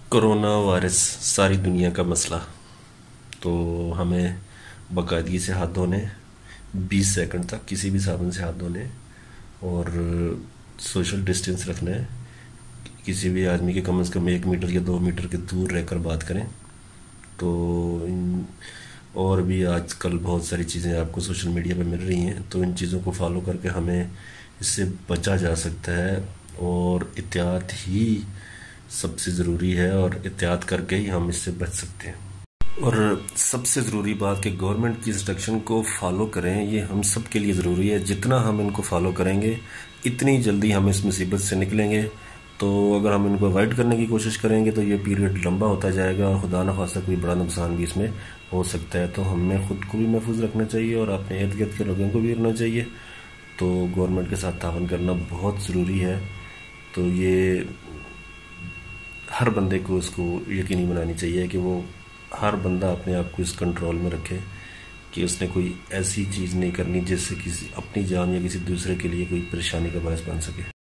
Corona virus ساری دنیا کا مسئلہ، تو ہمیں باقاعدگی سے ہاتھ دھونے، 20 سیکنڈ تک کسی بھی صابن سے ہاتھ دھونے، اور سوشل ڈسٹینس رکھنا ہے۔ کسی بھی آدمی کے کم از کم 1 میٹر یا 2 میٹر کے دور رہ کر بات کریں۔ تو اور بھی آج کل بہت ساری چیزیں آپ کو سوشل میڈیا پہ مل رہی ہیں، تو ان چیزوں کو فالو کر کے ہمیں اس سے بچا جا سکتا ہے، اور احتیاط ہی سب سے ضروری ہے، اور احتیاط کر کے ہی ہم اس سے بچ سکتے ہیں۔ اور سب سے ضروری بات کہ گورنمنٹ کی انسٹرکشن کو فالو کریں، یہ ہم سب کے لیے ضروری ہے۔ جتنا ہم ان کو فالو کریں گے اتنی جلدی ہم اس مصیبت سے نکلیں گے۔ تو اگر ہم ان کو اوائڈ کرنے کی کوشش کریں گے تو یہ پیریڈ لمبا ہوتا جائے گا، اور خدا نخواستہ کوئی بڑا نقصان بھی اس میں ہو سکتا ہے۔ تو ہمیں خود کو بھی محفوظ رکھنا چاہیے، اور اپنے ارد گرد کے لوگوں کو بھی رکھنا چاہیے۔ تو گورنمنٹ کے ساتھ تعاون کرنا بہت ضروری ہے۔ تو یہ ہر بندے کو اس کو یقینی بنانی چاہیے کہ وہ ہر بندہ اپنے آپ کو اس کنٹرول میں رکھے کہ اس نے کوئی ایسی چیز نہیں کرنی جس سے کسی اپنی جان یا کسی دوسرے کے لیے کوئی پریشانی کا باعث بن سکے۔